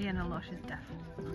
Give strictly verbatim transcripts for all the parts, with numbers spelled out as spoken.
Sienna Lush is deaf.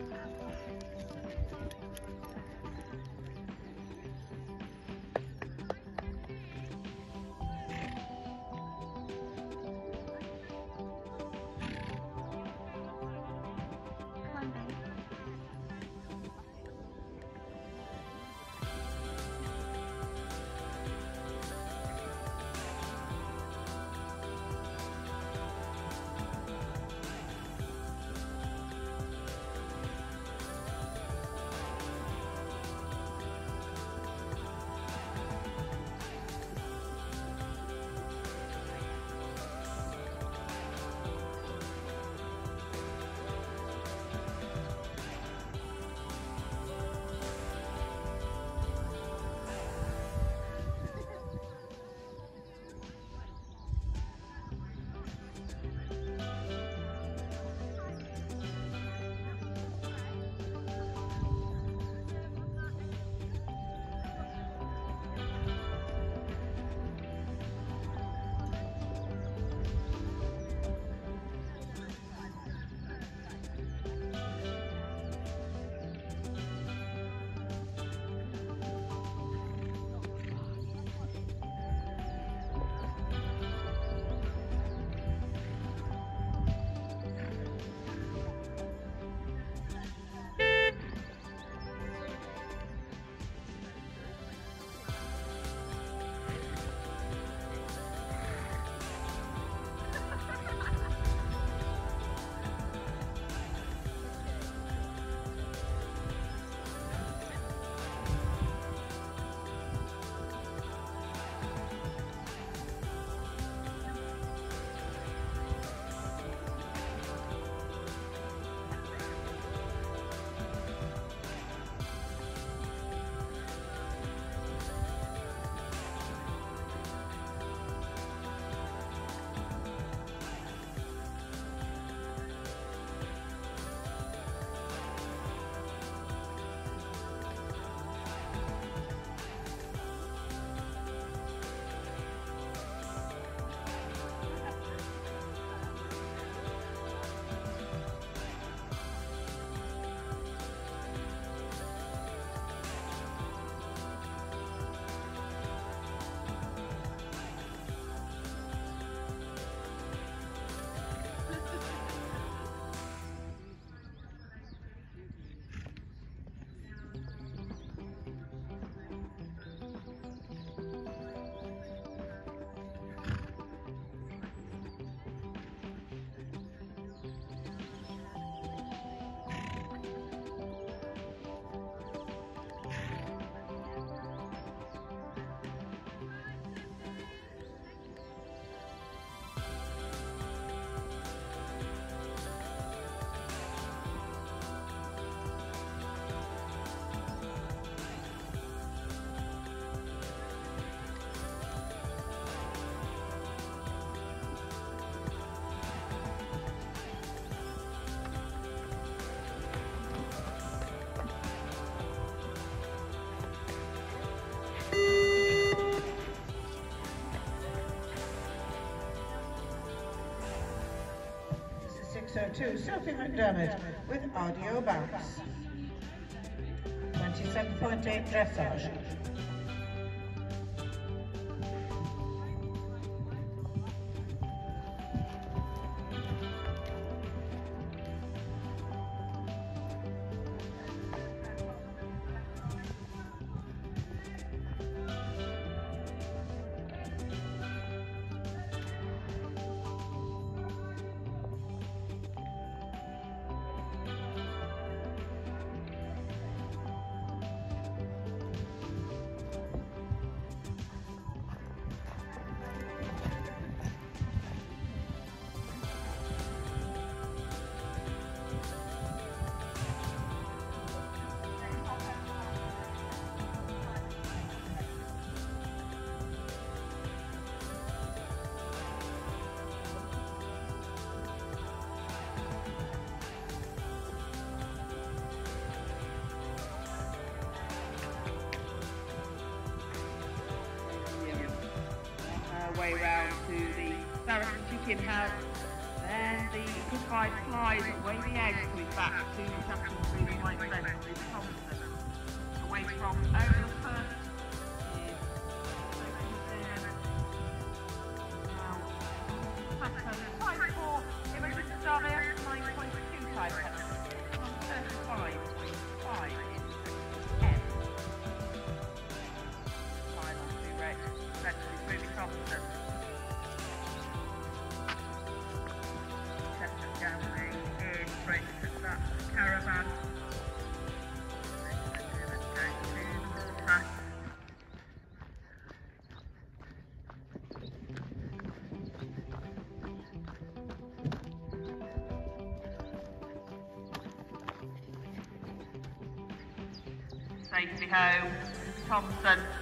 six oh two, Sophie McDermott with Audio Bounce. twenty-seven point eight dressage. Way round to the Saracen Chicken House. There. then the goodbye flies away the egg with back to Captain through the white fence with Thompson. Away from over the first is there. Now, Patton, five four, Imogen Starvey, nine point two five penalty. On thirty-five point five is F. Final two red, red is Ruby Thompson. Gambling is breaks at that caravan. Safely home, Thompson.